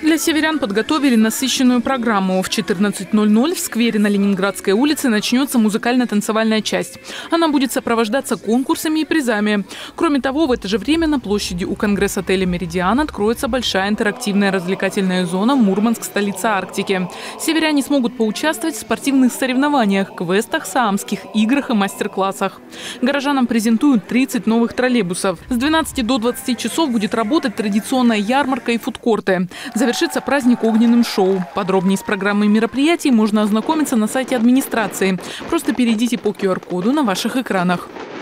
Для северян подготовили насыщенную программу. В 14:00 в сквере на Ленинградской улице начнется музыкально-танцевальная часть. Она будет сопровождаться конкурсами и призами. Кроме того, в это же время на площади у конгресс-отеля «Меридиан» откроется большая интерактивная развлекательная зона «Мурманск – столица Арктики». Северяне смогут поучаствовать в спортивных соревнованиях, квестах, саамских играх и мастер-классах. Горожанам презентуют 30 новых троллейбусов. С 12 до 20 часов будет работать традиционная ярмарка и фудкорты. Завершится праздник огненным шоу. Подробнее с программой мероприятий можно ознакомиться на сайте администрации. Просто перейдите по QR-коду на ваших экранах.